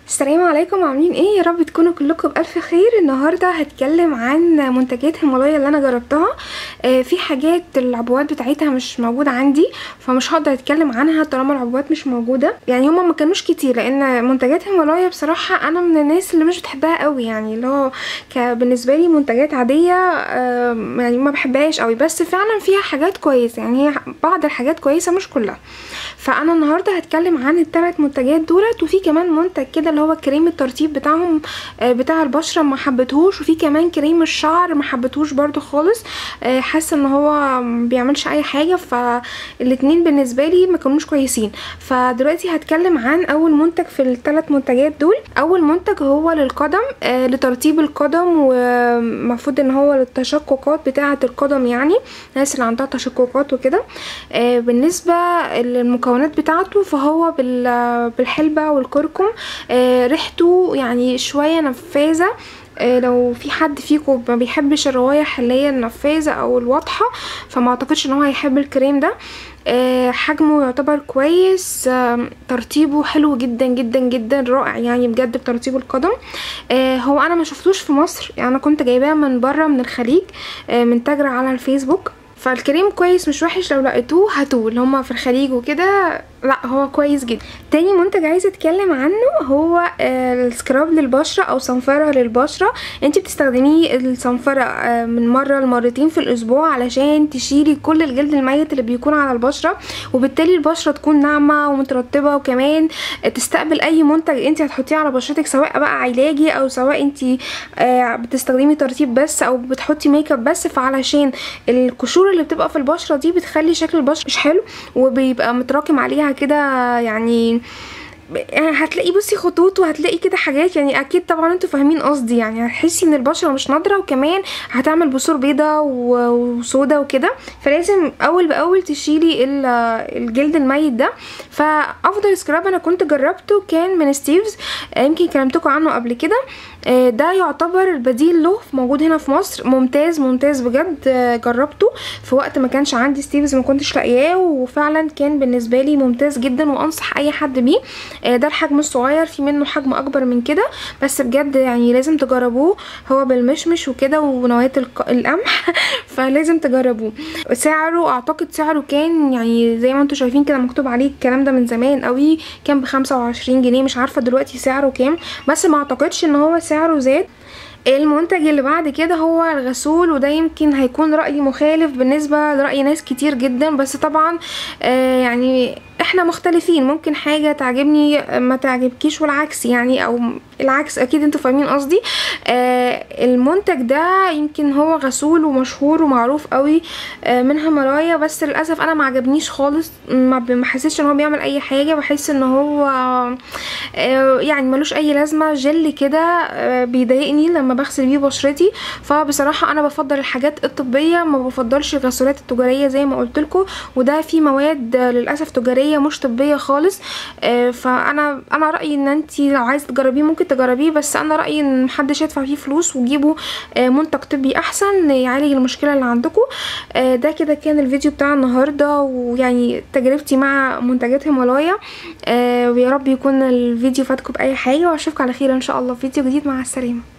السلام عليكم، عاملين ايه؟ يا رب تكونوا كلكم بألف خير. النهارده هتكلم عن منتجات هيمالايا اللي انا جربتها. في حاجات العبوات بتاعتها مش موجوده عندي، فمش هقدر اتكلم عنها طالما العبوات مش موجوده. يعني هما ما كانوش كتير، لان منتجات هيمالايا بصراحه انا من الناس اللي مش بتحبها قوي، يعني اللي هو بالنسبه لي منتجات عاديه، يعني ما بحبهاش قوي. بس فعلا فيها حاجات كويسه، يعني هي بعض الحاجات كويسه مش كلها. فانا النهارده هتكلم عن الثلاث منتجات دولت، وفي كمان منتج كده اللي هو كريم الترطيب بتاعهم بتاع البشره ما حبيتهوش، وفي كمان كريم الشعر ما حبيتهوش برضو خالص. حاسه ان هو بيعملش اي حاجه، فالاتنين بالنسبه لي ما كانوش كويسين. فدلوقتي هتكلم عن اول منتج في الثلاث منتجات دول. اول منتج هو للقدم، لترطيب القدم، ومفروض ان هو للتشققات بتاعه القدم، يعني الناس اللي عندها تشققات وكده. بالنسبه للمكونات بتاعته فهو بالحلبة والكركم. ريحته يعني شوية نفاذة. لو في حد فيكم ما بيحبش الروايح اللي هي النفاذة او الواضحة، فما اعتقدش ان هو هيحب الكريم ده. حجمه يعتبر كويس، ترطيبه حلو جدا جدا جدا، رائع يعني بجد بترطيب القدم. هو انا ما شفتوش في مصر، يعني انا كنت جايباه من بره من الخليج، من تاجر على الفيسبوك. فالكريم كويس مش وحش، لو لقيتوه هاتوه، اللي هما في الخليج وكده. لا هو كويس جدا. تاني منتج عايزه اتكلم عنه هو السكراب للبشره او صنفره للبشره. انت بتستخدميه الصنفره من مره لمرتين في الاسبوع علشان تشيلي كل الجلد الميت اللي بيكون على البشره، وبالتالي البشره تكون ناعمه ومترطبه، وكمان تستقبل اي منتج انت هتحطيه على بشرتك، سواء بقى علاجي او سواء انت بتستخدمي ترطيب بس او بتحطي ميك اب بس. فعلشان القشور اللي بتبقى في البشره دي بتخلي شكل البشره مش حلو، وبيبقى متراكم عليها كده، يعني هتلاقي بصي خطوط، وهتلاقي كده حاجات، يعني اكيد طبعا انتوا فاهمين قصدي. يعني هتحسي ان البشره مش نضره، وكمان هتعمل بثور بيضه وسودا وكده. فلازم اول باول تشيلي الجلد الميت ده. فافضل سكراب انا كنت جربته كان من ستيفز، يمكن كلمتكم عنه قبل كده. ده يعتبر البديل له، موجود هنا في مصر، ممتاز ممتاز بجد. جربته في وقت ما كانش عندي ستيفز، ما كنتش لاقياه، وفعلا كان بالنسبه لي ممتاز جدا، وانصح اي حد بيه. ده الحجم الصغير، في منه حجم اكبر من كده، بس بجد يعني لازم تجربوه. هو بالمشمش وكده ونواه القمح فلازم تجربوه. سعره اعتقد سعره كان يعني زي ما انتم شايفين كده مكتوب عليه الكلام ده من زمان قوي، كان ب25 جنيه. مش عارفه دلوقتي سعره كام، بس ما اعتقدش ان هو سعره زاد. المنتج اللي بعد كده هو الغسول، وده يمكن هيكون رأي مخالف بالنسبة لرأي ناس كتير جدا، بس طبعا يعني احنا مختلفين، ممكن حاجة تعجبني ما تعجبكيش والعكس، يعني او العكس، اكيد انتوا فاهمين قصدي. المنتج ده يمكن هو غسول ومشهور ومعروف قوي من هيمالايا، بس للاسف انا ما عجبنيش خالص. ما حسيتش ان هو بيعمل اي حاجة، بحس ان هو يعني ملوش اي لازمة، جل كده بيضايقني لما بغسل بيه بشرتي. فبصراحة انا بفضل الحاجات الطبية، ما بفضلش الغسولات التجارية زي ما قلت لكم، وده فيه مواد للاسف تجارية مش طبية خالص. فانا رأيي ان انتي لو عايزة تجربيه ممكن تجربيه، بس انا رأيي ان محدش يدفع فيه فلوس، وجيبوا منتج طبي احسن يعالج المشكلة اللي عندكم. ده كده كان الفيديو بتاع النهاردة، ويعني تجربتي مع منتجات هيمالايا. ويا رب يكون الفيديو فاتكم بأي حاجة، واشوفكم على خير ان شاء الله في فيديو جديد. مع السلامة.